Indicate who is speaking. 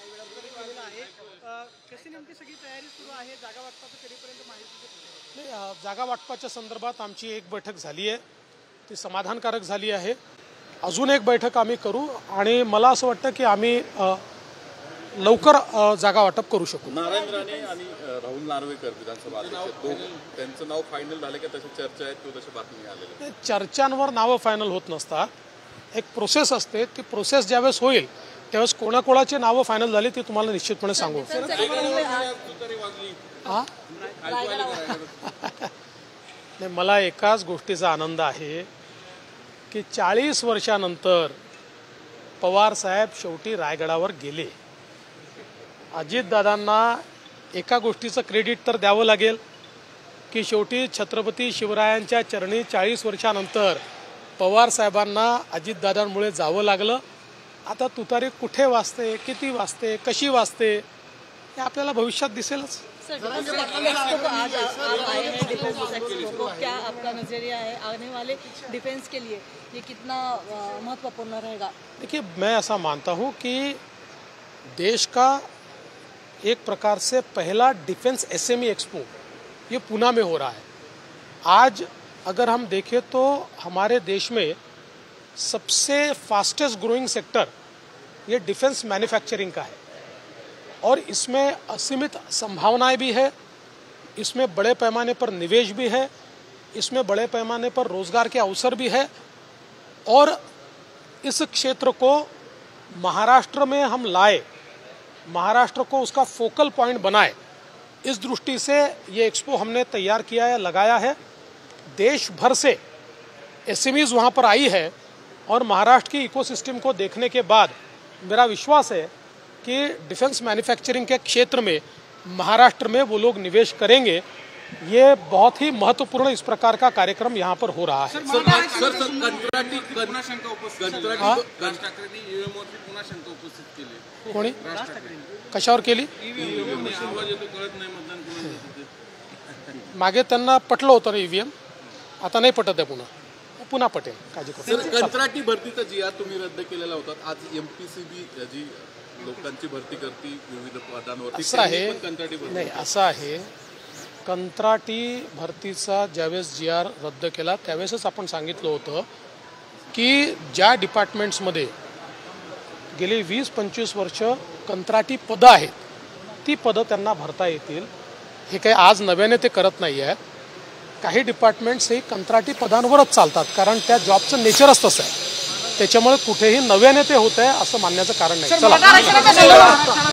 Speaker 1: काही वेळापूर्वी केलेलं आहे. कशी नेमकी सगळी तयारी सुरू आहे? जागा वाटपाचं कधीपर्यंत माहिती?
Speaker 2: नाही, जागा वाटपाच्या संदर्भात आमची एक बैठक झाली आहे, ती समाधानकारक झाली आहे. अजून एक बैठक आम्ही करू आणि मला असं वाटतं की आम्ही लवकर जागा वाटप करू शकू.
Speaker 3: नारायण राणे आणि राहुल नार्वेकर विधानसभा अध्यक्ष त्यांचं नाव फायनल झालं की तशी चर्चा आहे किंवा तशी बातमी आलेली?
Speaker 2: चर्चांवर नावं फायनल होत नसतात. एक प्रोसेस असते, ती प्रोसेस ज्यावेळेस होईल त्यावेळेस कोणाकोणाची नावं फायनल झाली ती तुम्हाला निश्चितपणे सांगू. नाही, मला एकाच गोष्टीचा आनंद आहे की 40 वर्षानंतर पवार साहेब शेवटी रायगडावर गेले. अजितदादांना एका गोष्टीचं क्रेडिट तर द्यावं लागेल की शेवटी छत्रपती शिवरायांच्या चरणी 40 वर्षानंतर पवार साहेबांना अजितदादांमुळे जावं लागलं. आता तुतारी कुठे वाजते, किती वाजते, कशी वाजते हे आपल्याला भविष्यात दिसेलच.
Speaker 4: क्या आपका नजरिया है आने वाले डिफेंस के लिए ये कितना महत्वपूर्ण रहेगा?
Speaker 2: देखिए, मैं ऐसा मानता हूँ कि देश का एक प्रकार से पहला डिफेंस एसएमई एक्सपो ये पूना में हो रहा है. आज अगर हम देखें तो हमारे देश में सबसे फास्टेस्ट ग्रोइंग सेक्टर ये डिफेंस मैन्युफैक्चरिंग का है और इसमें असीमित संभावनाएं भी है. इसमें बड़े पैमाने पर निवेश भी है, इसमें बड़े पैमाने पर रोजगार के अवसर भी है और इस क्षेत्र को महाराष्ट्र में हम लाए, महाराष्ट्र को उसका फोकल पॉइंट बनाए, इस दृष्टि से ये एक्सपो हमने तैयार किया है, लगाया है. देश भर से एसएमईज वहाँ पर आई है और महाराष्ट्र की इकोसिस्टम को देखने के बाद मेरा विश्वास है कि डिफेंस मैन्युफैक्चरिंग के क्षेत्र में महाराष्ट्र में वो लोग निवेश करेंगे. ये बहुत ही महत्वपूर्ण इस प्रकार का कार्यक्रम यहाँ पर हो रहा है. कोणी कशावर केली? मागे त्यांना पटलं होतं ईव्हीएम, आता नाही पटत आहे, पुन्हा पटेल, काळजी करू.
Speaker 3: कंत्राटी भरतीचा जी तुम्ही रद्द केलेला होता, आज एमपीसीबी जी लोकांची भरती करती विविध पदांवर,
Speaker 2: असं आहे नाही, असं आहे कंत्राटी भरतीचा ज्यावेळेस GR रद्द केला त्यावेळेसच आपण सांगितलं होतं की ज्या डिपार्टमेंट्समध्ये गेली 20-25 वर्ष कंत्राटी पदं आहेत ती पदं त्यांना भरता येतील. हे काही आज नव्याने ते करत नाही आहेत. काही डिपार्टमेंट्स हे कंत्राटी पदांवरच चालतात कारण त्या जॉबचं नेचरच तसं आहे. त्याच्यामुळे कुठेही नव्याने ते होत आहे असं मानण्याचं कारण नाही. चला.